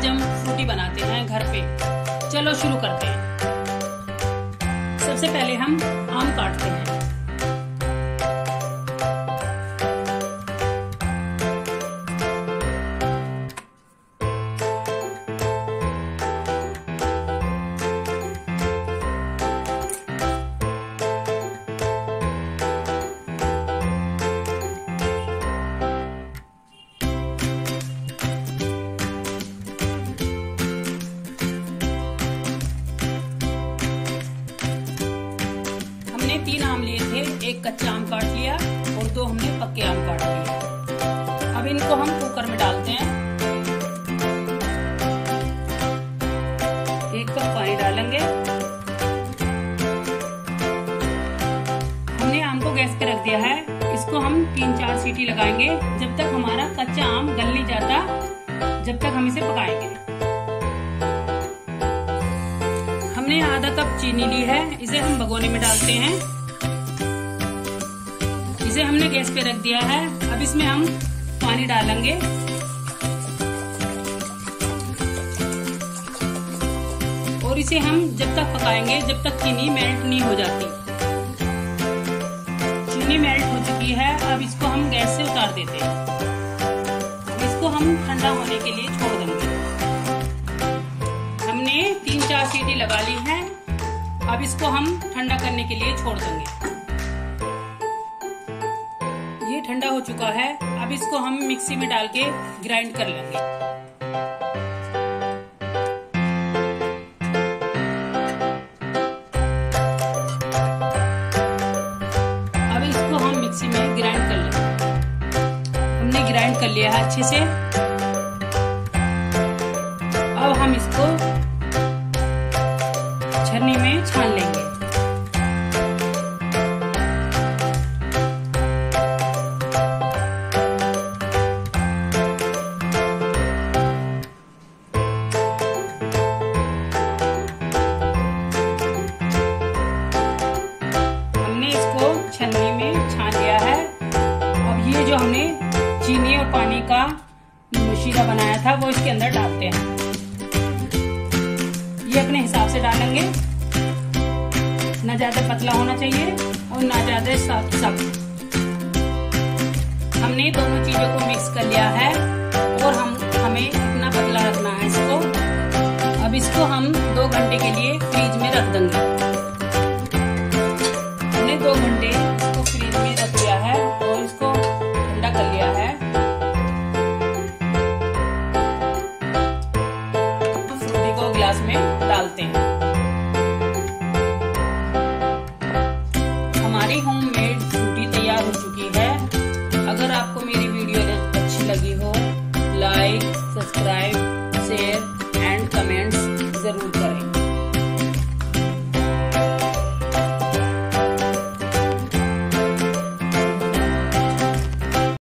आज हम फ्रूटी बनाते हैं घर पे। चलो शुरू करते हैं। सबसे पहले हम आम काटते हैं। हमने 3 आम लिए थे, एक कच्चा आम काट लिया और 2 हमने पक्के आम काट लिए। अब इनको हम कुकर में डालते हैं। 1 कप पानी डालेंगे। हमने आम को गैस पे रख दिया है। इसको हम 3-4 सीटी लगाएंगे जब तक हमारा कच्चा आम गल नहीं जाता, जब तक हम इसे पकाएंगे। हमने आधा कप चीनी ली है, इसे हम भगोने में डालते हैं। इसे हमने गैस पे रख दिया है। अब इसमें हम पानी डालेंगे। और इसे हम जब तक पकाएंगे जब तक चीनी मेल्ट नहीं हो जाती। चीनी मेल्ट हो चुकी है। अब इसको हम गैस से उतार देते हैं। इसको हम ठंडा होने के लिए छोड़ देंगे। हमने 3-4 सीटी लगा ली है। अब इसको हम ठंडा करने के लिए छोड़ देंगे। ये ठंडा हो चुका है। अब इसको हम मिक्सी में डाल के ग्राइंड कर लेंगे। अब इसको हम मिक्सी में ग्राइंड कर लेंगे। हमने ग्राइंड कर लिया है अच्छे से। अब हम इसको छन्नी में छान लेंगे। हमने इसको छन्नी में छान लिया है। अब ये जो हमने चीनी और पानी का शीरा बनाया था वो इसके अंदर डालते हैं। ये अपने हिसाब से डालेंगे। ना ज्यादा पतला होना चाहिए और ना ज्यादा सख्त। हमने दोनों चीजों को मिक्स कर लिया है।